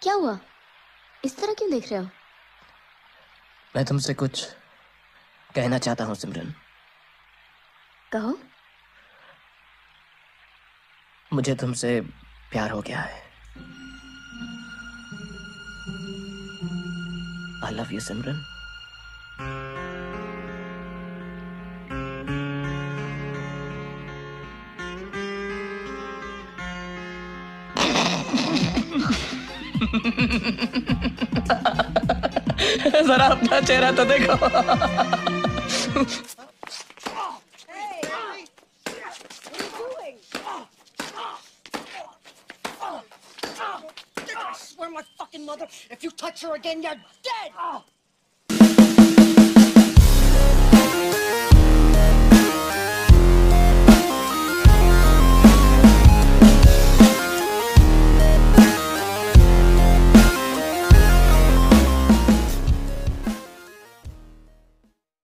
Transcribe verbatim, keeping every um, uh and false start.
क्या हुआ? इस तरह क्यों देख रहे हो? मैं तुमसे कुछ कहना चाहता हूँ सिमरन। कहो। मुझे तुमसे प्यार हो गया है। I love you, सिमरन। जरा अपना चेहरा तो देखो। I swear my fucking mother, if you touch her again, you're dead!